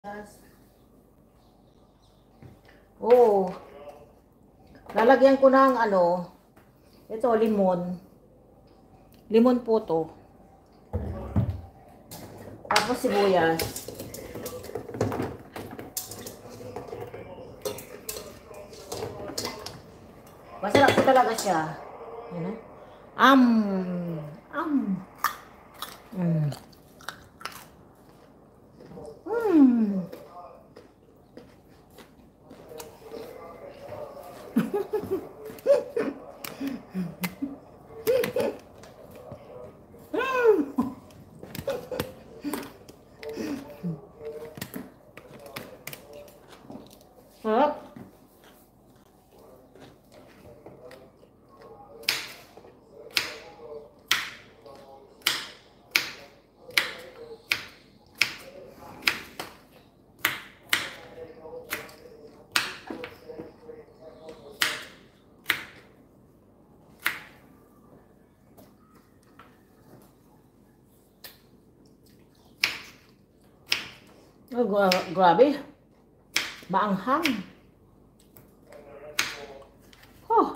Oh, lalagyan ko ng ito limon. Limon po to. Tapos sibuyas. Masarap po talaga siya. Yan. Am. Am. Mm. Mm. Sarap. Oh, grabe. Maanghang. Oh.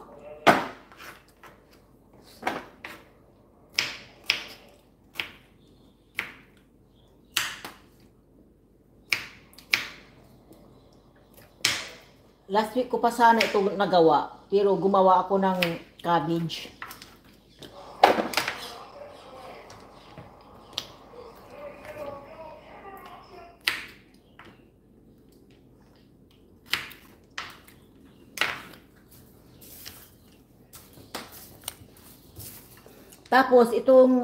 Last week ko pa sana ito nagawa, pero gumawa ako ng cabbage. Tapos itong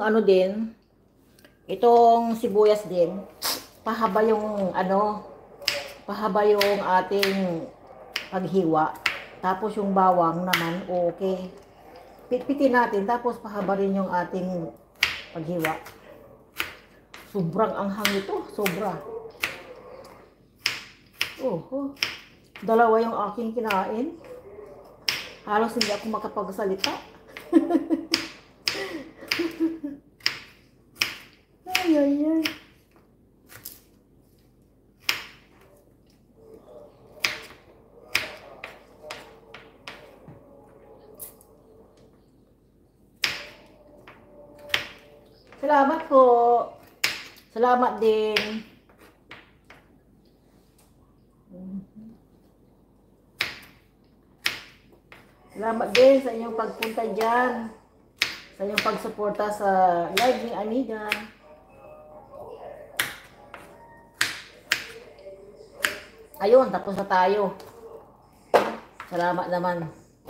itong sibuyas din, pahaba yung pahaba yung ating paghiwa. Tapos yung bawang naman, okay. Pitpitin natin, tapos pahaba rin yung ating paghiwa. Sobrang anghang ito, sobra. Oh. Dalawa yung aking kinain. Halos hindi ako makapagsalita. Ay. Salamat po. Salamat din. Salamat din sa inyong pagpunta dyan. Sa inyong pagsuporta sa live ni Anida. Ayun, tapos na tayo. Salamat naman.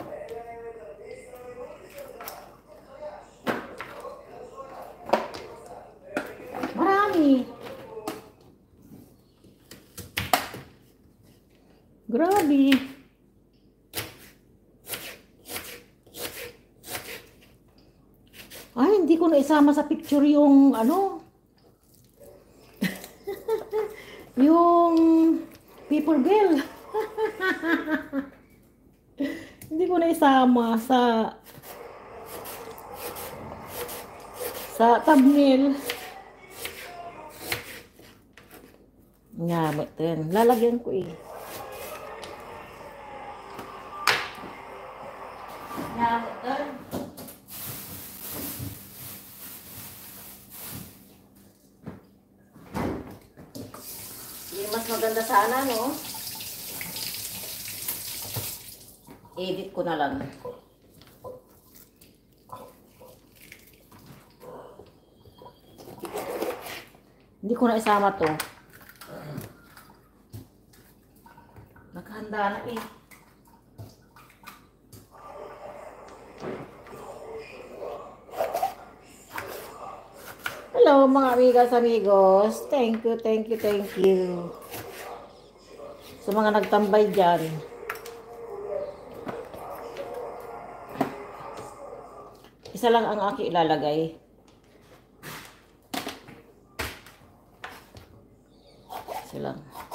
Marami. Grabe. Ay, hindi ko na isama sa picture yung yung paper girl. Hindi ko na isama sa thumbnail. Nga, betul. Lalagyan ko eh. Nga, betul. Yung mas maganda sana, no? Edit ko na lang. Hindi ko na isama to. Nakahanda na eh. Hello mga amigas, amigos. Thank you. Sa mga nagtambay dyan. Isa lang ang aking ilalagay. Isa lang.